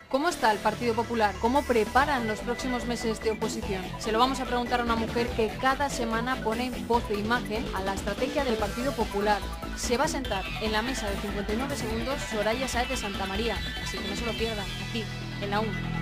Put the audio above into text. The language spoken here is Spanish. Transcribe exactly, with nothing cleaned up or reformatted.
¿Cómo está el Partido Popular? ¿Cómo preparan los próximos meses de oposición? Se lo vamos a preguntar a una mujer que cada semana pone voz e imagen a la estrategia del Partido Popular. Se va a sentar en la mesa de cincuenta y nueve segundos Soraya Sáez de Santamaría, así que no se lo pierdan, aquí, en la U N.